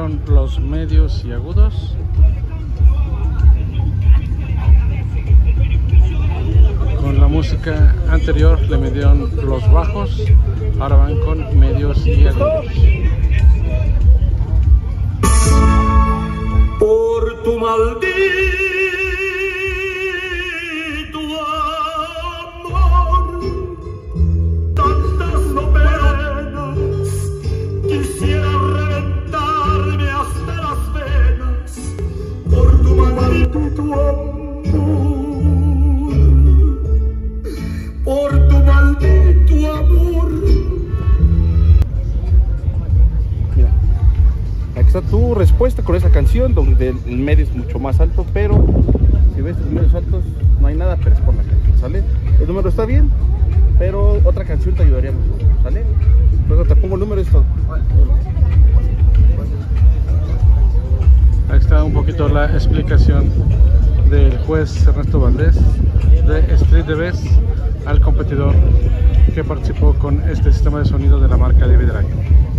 midieron los medios y agudos. Con la música anterior le midieron los bajos, ahora van con medios y agudos. Por tu maldito amor, tantas penas, quisiera reventarme hasta las venas. Por tu maldito amor, por tu maldito amor. Aquí está tu respuesta con esa canción, donde el medio es mucho más alto, pero si ves los medios altos no hay nada, pero es por la canción, ¿sale? El número está bien, pero otra canción te ayudaría mucho, ¿sale? Luego te pongo el número y es todo. Ahí está un poquito la explicación del juez Ernesto Valdés de Street the Best al competidor que participó con este sistema de sonido de la marca David Dragon.